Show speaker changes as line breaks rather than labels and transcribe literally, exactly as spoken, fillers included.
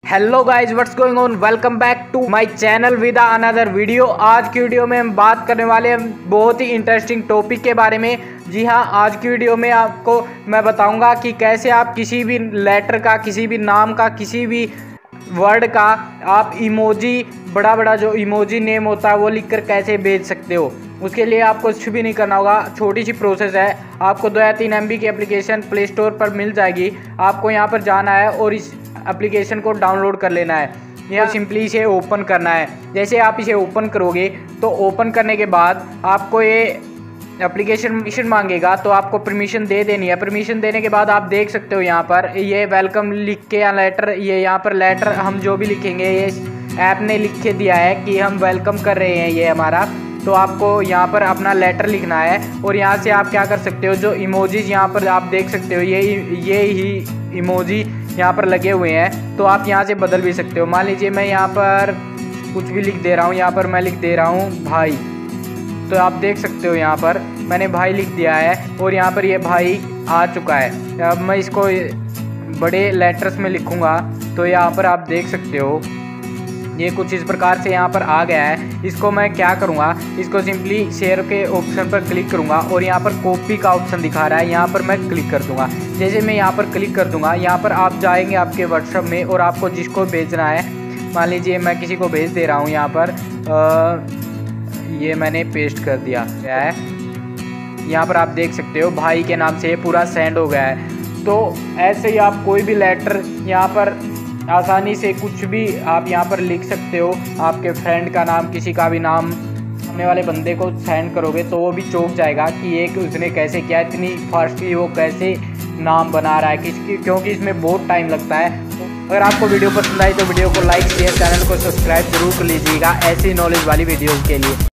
Hello guys, what's going on. Welcome back to my channel with another video. आज की video में हम बात करने वाले हैं बहुत ही इंटरेस्टिंग टॉपिक के बारे में। जी हाँ, आज की वीडियो में आपको मैं बताऊंगा कि कैसे आप किसी भी लेटर का, किसी भी नाम का, किसी भी वर्ड का आप इमोजी, बड़ा बड़ा जो इमोजी नेम होता है वो लिखकर कैसे भेज सकते हो। उसके लिए आपको कुछ भी नहीं करना होगा, छोटी सी प्रोसेस है। आपको दो या तीन एम बी की एप्लीकेशन प्ले स्टोर पर मिल जाएगी। आपको यहाँ पर जाना है और इस एप्लीकेशन को डाउनलोड कर लेना है। यहाँ सिंपली इसे ओपन करना है। जैसे आप इसे ओपन करोगे तो ओपन करने के बाद आपको ये एप्लीकेशन परमिशन मांगेगा, तो आपको परमिशन दे देनी है। परमिशन देने के बाद आप देख सकते हो यहाँ पर ये वेलकम लिख के या लेटर, ये यहाँ पर लेटर हम जो भी लिखेंगे ये ऐप ने लिख के दिया है कि हम वेलकम कर रहे हैं ये हमारा। तो आपको यहाँ पर अपना लेटर लिखना है और यहाँ से आप क्या कर सकते हो, जो इमोजीज यहाँ पर आप देख सकते हो ये ये ही इमोजी यहाँ पर लगे हुए हैं, तो आप यहाँ से बदल भी सकते हो। मान लीजिए मैं यहाँ पर कुछ भी लिख दे रहा हूँ, यहाँ पर मैं लिख दे रहा हूँ भाई। तो आप देख सकते हो यहाँ पर मैंने भाई लिख दिया है और यहाँ पर ये भाई आ चुका है। अब मैं इसको बड़े लेटर्स में लिखूँगा तो यहाँ पर आप देख सकते हो ये कुछ इस प्रकार से यहाँ पर आ गया है। इसको मैं क्या करूँगा, इसको सिंपली शेयर के ऑप्शन पर क्लिक करूँगा और यहाँ पर कॉपी का ऑप्शन दिखा रहा है, यहाँ पर मैं क्लिक कर दूँगा। जैसे मैं यहाँ पर क्लिक कर दूँगा, यहाँ पर आप जाएंगे आपके व्हाट्सएप में और आपको जिसको भेजना है, मान लीजिए मैं किसी को भेज दे रहा हूँ। यहाँ पर आ, ये मैंने पेस्ट कर दिया गया है। यहाँ पर आप देख सकते हो भाई के नाम से ये पूरा सेंड हो गया है। तो ऐसे ही आप कोई भी लेटर यहाँ पर आसानी से कुछ भी आप यहाँ पर लिख सकते हो। आपके फ्रेंड का नाम, किसी का भी नाम सामने वाले बंदे को सेंड करोगे तो वो भी चौंक जाएगा कि ये कि उसने कैसे किया, इतनी फास्टली वो कैसे नाम बना रहा है किसकी, क्योंकि इसमें बहुत टाइम लगता है। अगर आपको वीडियो पसंद आई तो वीडियो को लाइक शेयर, चैनल को सब्सक्राइब जरूर कर लीजिएगा ऐसी नॉलेज वाली वीडियोज़ के लिए।